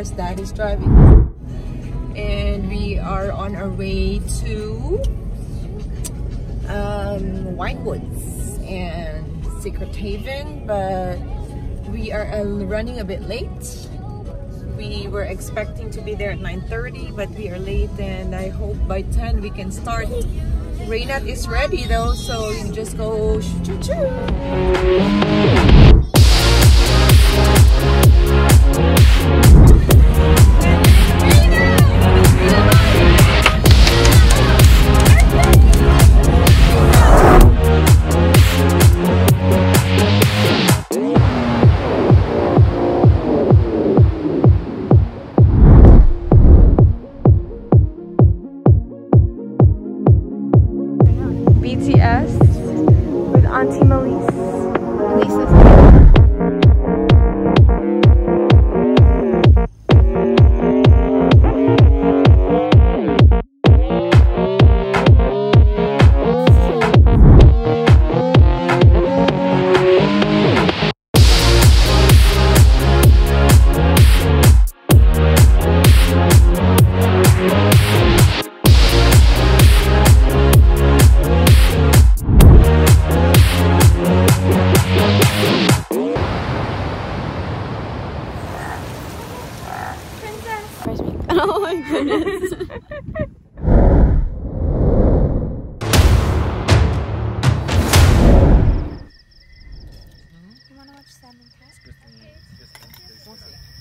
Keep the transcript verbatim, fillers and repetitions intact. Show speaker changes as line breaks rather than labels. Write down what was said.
course Dad is driving. And we are on our way to um, Winewoods and Secret Haven, but we are uh, running a bit late. We were expecting to be there at nine thirty, but we are late, and I hope by ten we can start. Reynat is ready though, so you just go choo choo.
B T S with Auntie Melise. Melissa's oh my goodness. You wanna watch Salmon Cat?